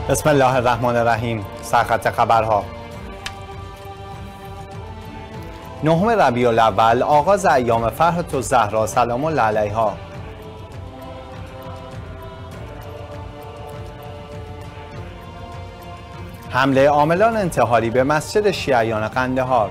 بسم الله الرحمن الرحیم. سرخط خبرها. 9 ربیع الاول، آغاز ایام فرحة الزهرا سلام الله علیها. حمله عاملان انتحاری به مسجد شیعیان قندهار.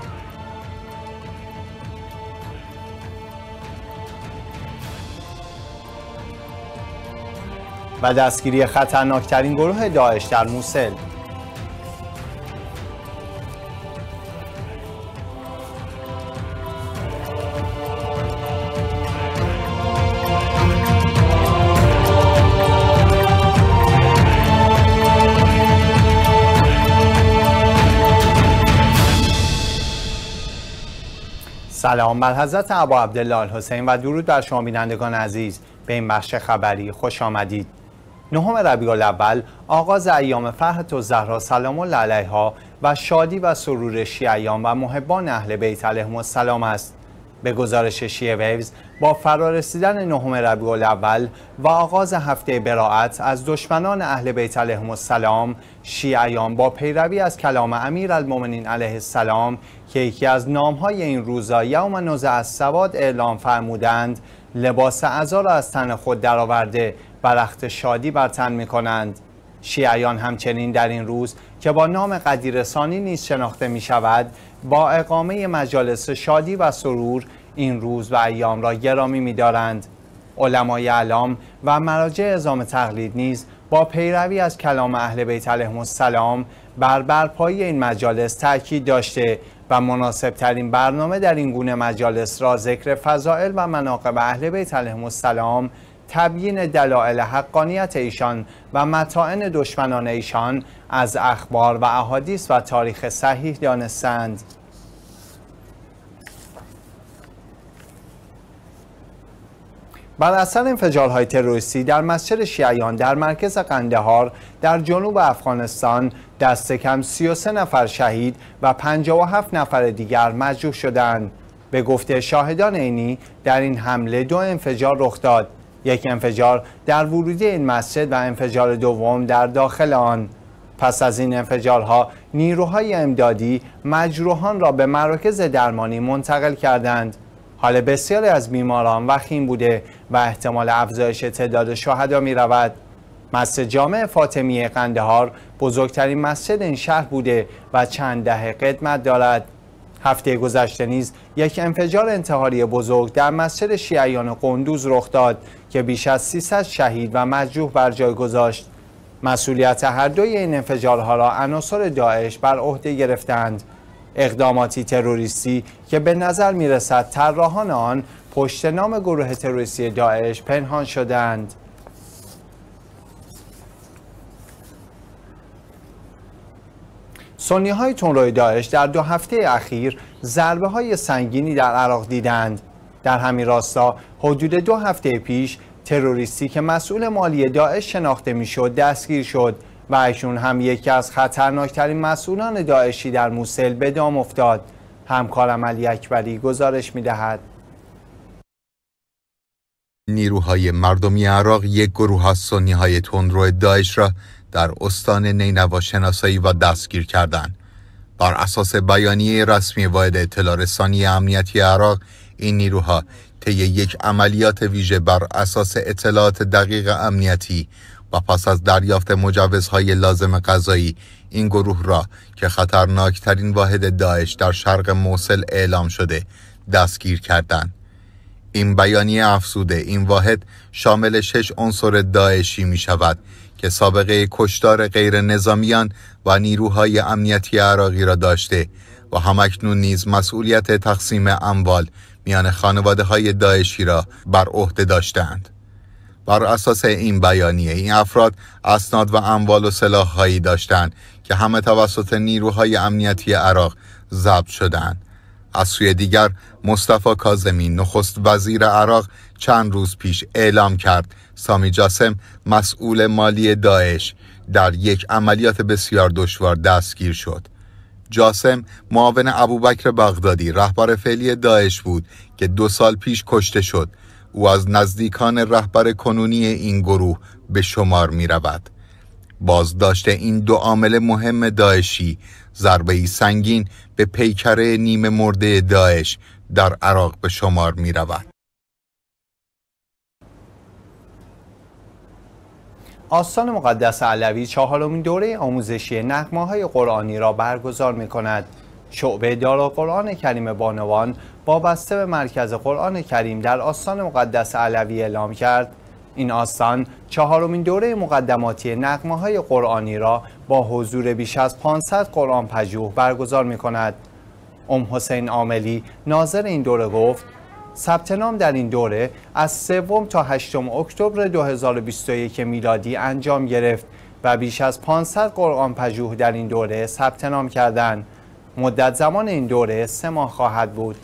و دستگیری خطرناکترین گروه داعش در موصل. سلام بر حضرت ابا عبدالله الحسین و درود بر شما بینندگان عزیز. به این بخش خبری خوش آمدید. 9 ربیع الاول، آغاز ایام فرحة الزهرا سلام الله علیها و شادی و سرور شیعیان و محبان اهل بیت علیهم السلام است. به گزارش شیعه ویوز، با فرارسیدن 9 ربیع الاول و آغاز هفته براءت از دشمنان اهل بیت علیهم السلام، شیعیان با پیروی از کلام امیرالمؤمنین علیه السلام که یکی از نامهای این روزا یوم نزع السواد اعلام فرمودند، لباس عزا را از تن خود درآورده و رخت شادی بر تن می کنند. شیعیان همچنین در این روز که با نام قدیرثانی نیز شناخته می شود، با اقامه مجالس شادی و سرور این روز و ایام را گرامی می دارند. علمای اعلام و مراجع عظام تقلید نیز با پیروی از کلام اهل بیت علیهم السلام بر برپایی این مجالس تأکید داشته و مناسب ترین برنامه در این گونه مجالس را ذکر فضائل و مناقب اهل بیت علیهم السلام، تبیین دلایل حقانیت ایشان و مطاعن دشمنان ایشان از اخبار و احادیث و تاریخ صحیح دانستند. بر اثر انفجارهای تروریستی در مسجد شیعیان در مرکز قندهار در جنوب افغانستان، دست کم 33 نفر شهید و 57 نفر دیگر مجروح شدند. به گفته شاهدان عینی، در این حمله 2 انفجار رخ داد. یک انفجار در ورودی این مسجد و انفجار دوم در داخل آن. پس از این انفجارها، نیروهای امدادی مجروحان را به مراکز درمانی منتقل کردند. حال بسیاری از بیماران وخیم بوده و احتمال افزایش تعداد شهدا می رود. مسجد جامع فاطمیه قندهار بزرگترین مسجد این شهر بوده و چند دهه قدمت دارد. هفته گذشته نیز یک انفجار انتحاری بزرگ در مسجد شیعیان قندوز رخ داد که بیش از 300 شهید و مجروح بر جای گذاشت. مسئولیت هر دوی این انفجارها را عناصر داعش بر عهده گرفتند. اقداماتی تروریستی که به نظر می رسد طراحان آن پشت نام گروه تروریستی داعش پنهان شدند. سنی‌های تندروی داعش در 2 هفته اخیر ضربه‌های سنگینی در عراق دیدند. در همین راستا حدود 2 هفته پیش تروریستی که مسئول مالی داعش شناخته میشد دستگیر شد و اکنون هم یکی از خطرناکترین مسئولان داعشی در موصل به دام افتاد. همکارم علی اکبری گزارش می‌دهد. نیروهای مردمی عراق یک گروه از سنی‌های تندرو داعش را در استان نینوا شناسایی و دستگیر کردند. بر اساس بیانیه رسمی واحد اطلاع رسانی امنیتی عراق، این نیروها طی یک عملیات ویژه بر اساس اطلاعات دقیق امنیتی و پس از دریافت مجوزهای لازم قضایی، این گروه را که خطرناکترین واحد داعش در شرق موصل اعلام شده دستگیر کردند. این بیانیه افزوده این واحد شامل 6 عنصر داعشی می شود که سابقه کشتار غیر نظامیان و نیروهای امنیتی عراقی را داشته و همکنون نیز مسئولیت تقسیم اموال میان خانواده‌های داعشی را بر عهده داشتند. بر اساس این بیانیه، این افراد اسناد و اموال و سلاح‌هایی داشتند که همه توسط نیروهای امنیتی عراق ضبط شدند. از سوی دیگر، مصطفی کاظمی نخست وزیر عراق چند روز پیش اعلام کرد سامی جاسم، مسئول مالی داعش، در یک عملیات بسیار دشوار دستگیر شد. جاسم معاون ابوبکر بغدادی رهبر فعلی داعش بود که 2 سال پیش کشته شد. او از نزدیکان رهبر کنونی این گروه به شمار می رود. بازداشت این دو عامل مهم داعشی ضربه‌ای سنگین به پیکره نیمه مرده داعش در عراق به شمار می رود. آستان مقدس علوی چهارمین دوره آموزشی نغمه‌های قرآنی را برگزار می‌کند. شعبه دارالقرآن کریم بانوان وابسته به مرکز قرآن کریم در آستان مقدس علوی اعلام کرد این آستان چهارمین دوره مقدماتی نغمه‌های قرآنی را با حضور بیش از 500 قرآن پژوه برگزار می‌کند. حسین عاملی ناظر این دوره گفت: ثبت نام در این دوره از 3 تا 8 اکتبر 2021 میلادی انجام گرفت و بیش از 500 قرآن پژوه در این دوره ثبت نام کردند. مدت زمان این دوره 3 ماه خواهد بود.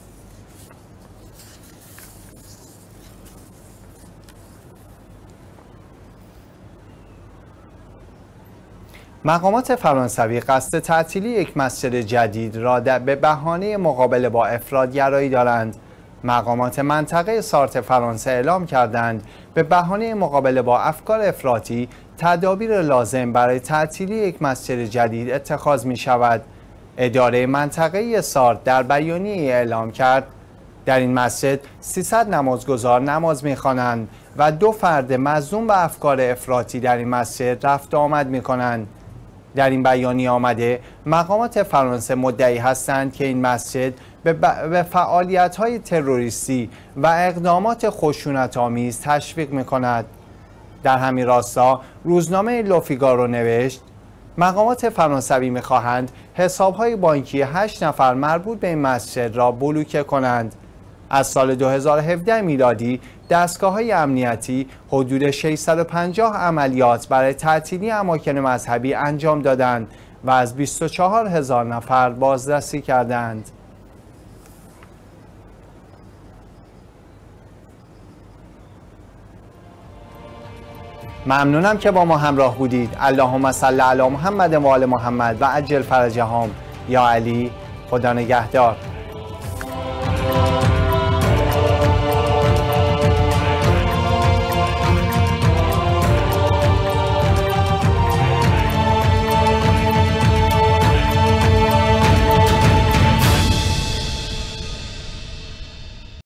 مقامات فرانسوی قصد تعطیلی یک مسجد جدید را به بهانه مقابله با افراط‌گرایی دارند. مقامات منطقه سارت فرانسه اعلام کردند به بهانه مقابله با افکار افراطی تدابیر لازم برای تعطیلی یک مسجد جدید اتخاذ می شود. اداره منطقه سارت در بیانیه‌ای اعلام کرد در این مسجد 300 نمازگزار نماز می‌خوانند و 2 فرد مظلوم به افکار افراطی در این مسجد رفت و آمد می‌کنند. در این بیانیه آمده مقامات فرانسه مدعی هستند که این مسجد به فعالیت‌های تروریستی و اقدامات خشونت‌آمیز تشویق می‌کند. در همین راستا روزنامه لوفیگارو نوشت: مقامات فرانسوی می‌خواهند حساب‌های بانکی 8 نفر مربوط به این مسجد را بلوکه کنند. از سال 2017 میلادی دستگاه‌های امنیتی حدود 650 عملیات برای تعطیلی اماکن مذهبی انجام دادند و از 24,000 نفر بازرسی کردند. ممنونم که با ما همراه بودید. اللهم صل علی محمد و آل محمد و عجل فرجهم. یا علی، خدا نگهدار.